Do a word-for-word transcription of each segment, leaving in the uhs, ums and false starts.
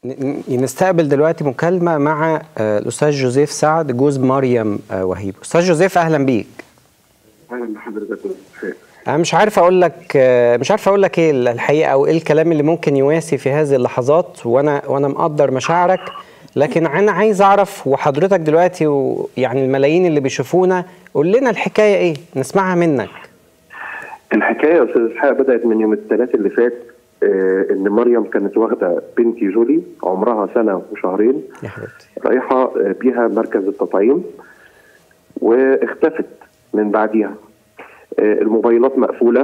نستقبل دلوقتي مكالمة مع الأستاذ جوزيف سعد جوز مريم وهيب. أستاذ جوزيف أهلا بيك. أهلا بحضرتك. أنا مش عارف أقول لك مش عارف أقول لك إيه الحقيقة أو إيه الكلام اللي ممكن يواسي في هذه اللحظات، وأنا وأنا مقدر مشاعرك، لكن أنا عايز أعرف وحضرتك دلوقتي ويعني الملايين اللي بيشوفونا، قول لنا الحكاية إيه؟ نسمعها منك. الحكاية يا أستاذ إسحاق بدأت من يوم الثلاث اللي فات، آه إن مريم كانت واخدة بنتي جولي عمرها سنة وشهرين يا حبيبتي، رايحة بيها مركز التطعيم واختفت من بعديها. آه الموبايلات مقفولة،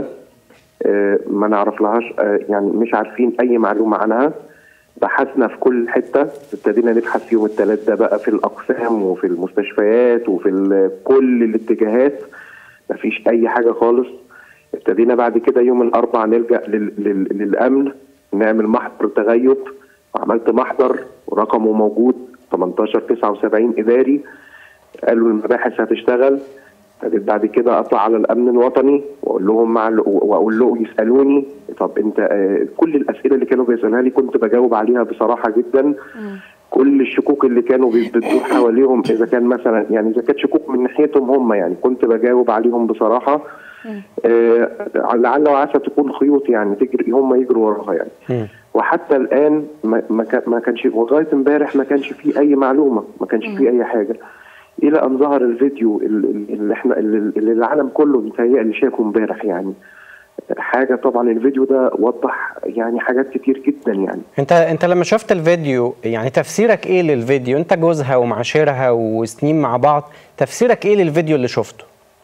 آه ما نعرف لهاش، آه يعني مش عارفين أي معلومة عنها. بحثنا في كل حتة، ابتدينا نبحث يوم الثلاث ده بقى في الأقسام وفي المستشفيات وفي كل الاتجاهات، مفيش أي حاجة خالص. ابتدينا بعد كده يوم الأربع نلجأ لل... لل... للأمن، نعمل محضر تغيب، وعملت محضر ورقمه موجود تمنتاشر تسعة وسبعين إداري. قالوا المباحث هتشتغل. ابتديت بعد كده أطلع على الأمن الوطني وأقول لهم مع ال... وأقول له يسألوني طب أنت آه كل الأسئلة اللي كانوا بيسألها لي كنت بجاوب عليها بصراحة جدا. م. كل الشكوك اللي كانوا بتدور حواليهم إذا كان مثلا يعني إذا كانت شكوك من ناحيتهم هم يعني كنت بجاوب عليهم بصراحة. آه لعل وعسى تكون خيوط يعني تجري هم يجروا وراها يعني. م. وحتى الآن ما ما كانش لغاية امبارح ما كانش فيه أي معلومة، ما كانش فيه أي حاجة، إلى أن ظهر الفيديو اللي احنا اللي العالم كله متهيألي شافه امبارح. يعني حاجة طبعا الفيديو ده وضح يعني حاجات كتير جدا. يعني انت انت لما شفت الفيديو يعني تفسيرك ايه للفيديو؟ انت جوزها ومعاشرها وسنين مع بعض، تفسيرك ايه للفيديو اللي شفته؟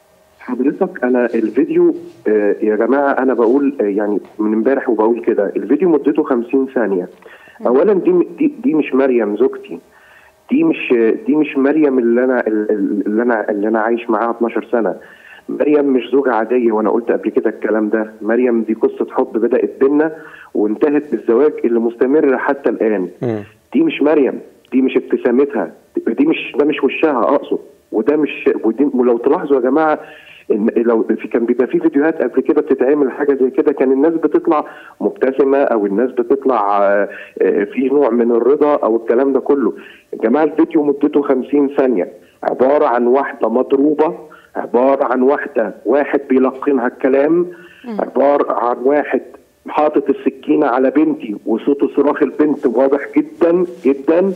حضرتك انا الفيديو آه يا جماعه انا بقول آه يعني من امبارح وبقول كده، الفيديو مدته خمسين ثانية. اولا دي دي, دي مش مريم زوجتي، دي مش دي مش مريم اللي انا اللي انا اللي انا عايش معاها اتناشر سنة. مريم مش زوجة عادية، وانا قلت قبل كده الكلام ده. مريم دي قصة حب بدأت بينا وانتهت بالزواج اللي مستمر حتى الآن. م. دي مش مريم، دي مش ابتسامتها، دي مش ده مش وشها اقصد، وده مش ودي. ولو تلاحظوا يا جماعة إن لو في كان بيبقى في فيديوهات قبل كده بتتعمل حاجه زي كده، كان الناس بتطلع مبتسمه او الناس بتطلع في نوع من الرضا او الكلام ده كله. يا جماعه الفيديو مدته خمسين ثانية، عباره عن واحده مضروبه، عباره عن واحده واحد بيلقنها الكلام، عباره عن واحد حاطط السكينه على بنتي وصوت صراخ البنت واضح جدا جدا،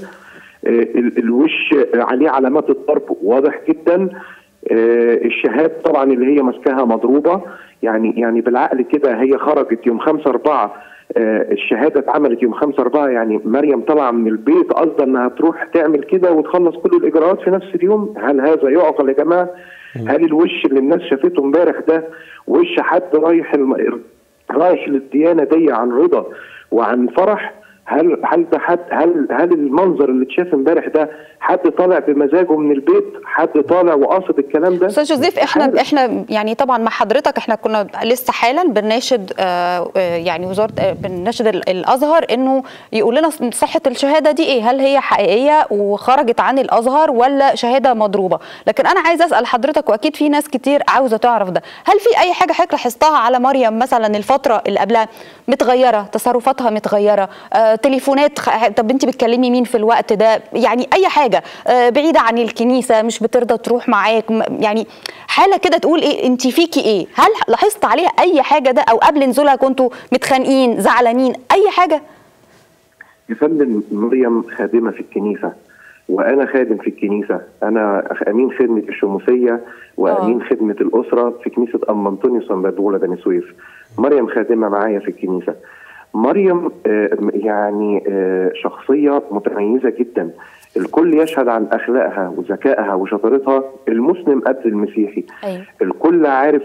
الوش عليه علامات الضرب واضح جدا، الشهاد طبعا اللي هي ماسكاها مضروبه. يعني يعني بالعقل كده هي خرجت يوم خمسة أربعة، الشهاده اتعملت يوم خمسة أربعة، يعني مريم طالعه من البيت قصدا انها تروح تعمل كده وتخلص كل الاجراءات في نفس اليوم. هل هذا يعقل يا جماعه؟ هل الوش اللي الناس شافته امبارح ده وش حد رايح الم... رايح للديانه دي عن رضا وعن فرح؟ هل هل ده حد هل هل المنظر اللي اتشاف امبارح ده حد طالع بمزاجه من البيت؟ حد طالع وقاصد الكلام ده؟ استاذ جوزيف، احنا حالة. احنا يعني طبعا مع حضرتك احنا كنا لسه حالا بنناشد آه يعني وزاره آه بنناشد الازهر انه يقول لنا صحه الشهاده دي ايه، هل هي حقيقيه وخرجت عن الازهر ولا شهاده مضروبه؟ لكن انا عايزه اسال حضرتك، واكيد في ناس كتير عاوزه تعرف ده، هل في اي حاجه حضرتك لاحظتها على مريم مثلا الفتره اللي قبلها متغيره، تصرفاتها متغيره، آه تليفونات، طب انت بتكلمي مين في الوقت ده؟ يعني اي حاجه بعيده عن الكنيسه، مش بترضى تروح معاك، يعني حاله كده تقول ايه انت فيكي ايه؟ هل لاحظت عليها اي حاجه ده؟ او قبل نزولها كنتوا متخانقين زعلانين اي حاجه؟ يا فندم مريم خادمه في الكنيسه وانا خادم في الكنيسه، انا امين خدمه الشموسيه وامين أوه. خدمه الاسره في كنيسه ام انطونيوس بادوله بني سويف. مريم خادمه معايا في الكنيسه. مريم يعني شخصية متميزة جدا، الكل يشهد عن أخلاقها وذكائها وشطارتها، المسلم قبل المسيحي. أيوة. الكل عارف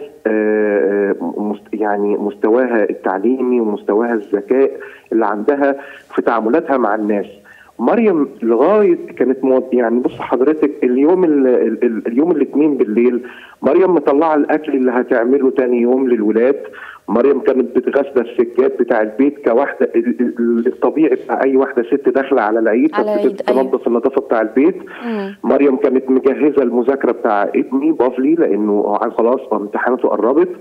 يعني مستواها التعليمي ومستواها الذكاء اللي عندها في تعاملاتها مع الناس. مريم لغايه كانت مود يعني بص حضرتك اليوم ال ال اليوم الاثنين بالليل مريم مطلعه الاكل اللي هتعمله تاني يوم للولاد. مريم كانت بتغسل السجاد بتاع البيت كواحده الطبيعي بتاع اي واحده ست داخله على العيد بتنظف النظافه بتاع البيت. مم. مريم كانت مجهزه المذاكره بتاع ابني بافلي لانه خلاص امتحاناته قربت،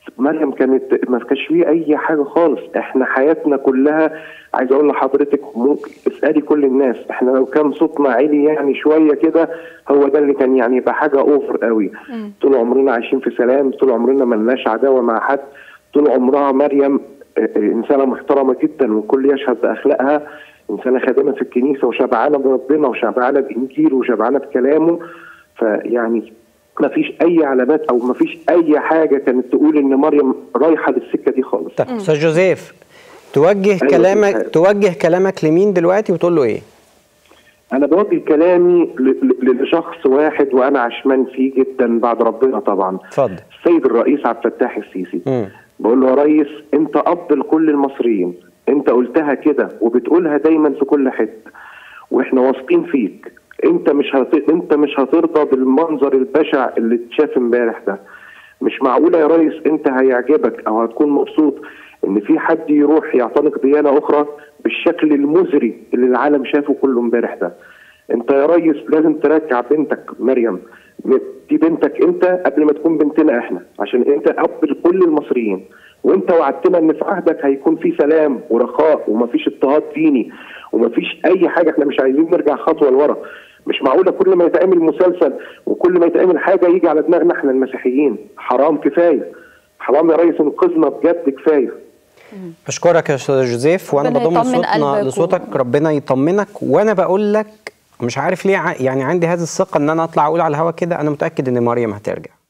مريم كانت ما كانش فيه اي حاجه خالص. احنا حياتنا كلها، عايز اقول لحضرتك ممكن اسالي كل الناس، احنا لو كان صوتنا عالي يعني شويه كده هو ده اللي كان يعني يبقى حاجه اوفر قوي. طول عمرنا عايشين في سلام، طول عمرنا ملناش عداوه مع حد، طول عمرها مريم انسانه محترمه جدا والكل يشهد باخلاقها، انسانه خادمه في الكنيسه وشبعانه بربنا وشبعانه بانجيله وشبعانه بكلامه. فيعني ما فيش اي علامات او ما فيش اي حاجه كانت تقول ان مريم رايحه للسكه دي خالص. طيب استاذ جوزيف، توجه أيوة كلامك حاجة. توجه كلامك لمين دلوقتي وتقول له ايه؟ انا بوجه كلامي لشخص واحد وانا عشمان فيه جدا بعد ربنا طبعا. اتفضل. السيد الرئيس عبد الفتاح السيسي. م. بقول له يا ريس، انت اب لكل المصريين، انت قلتها كده وبتقولها دايما في كل حته واحنا واثقين فيك. انت مش هت... انت مش هترضى بالمنظر البشع اللي اتشاف امبارح ده. مش معقوله يا ريس انت هيعجبك او هتكون مبسوط ان في حد يروح يعتنق ديانه اخرى بالشكل المزري اللي العالم شافه كله امبارح ده. انت يا ريس لازم ترجع بنتك مريم، دي بنتك انت قبل ما تكون بنتنا احنا، عشان انت اب لكل المصريين، وانت وعدتنا ان في عهدك هيكون في سلام ورخاء ومفيش اضطهاد ديني ومفيش اي حاجه. احنا مش عايزين نرجع خطوه لورا. مش معقوله كل ما يتعمل مسلسل وكل ما يتعمل حاجه يجي على دماغنا احنا المسيحيين. حرام، كفايه، حرام يا ريس، انقذنا بجد، كفايه. بشكرك يا استاذ جوزيف، وانا بضم صوتنا لصوتك. ربنا يطمنك. وانا بقول لك مش عارف ليه يعني عندي هذه الثقه ان انا اطلع اقول على الهوا كده، انا متاكد ان مريم هترجع.